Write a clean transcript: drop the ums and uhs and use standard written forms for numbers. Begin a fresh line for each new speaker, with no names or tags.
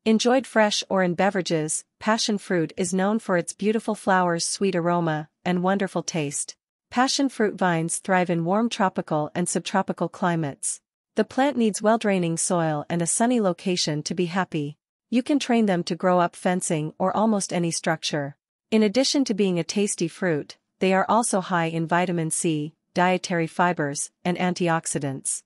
Enjoyed fresh or in beverages, passion fruit is known for its beautiful flowers, sweet aroma, and wonderful taste. Passion fruit vines thrive in warm tropical and subtropical climates. The plant needs well-draining soil and a sunny location to be happy. You can train them to grow up fencing or almost any structure. In addition to being a tasty fruit, they are also high in vitamin C, dietary fibers, and antioxidants.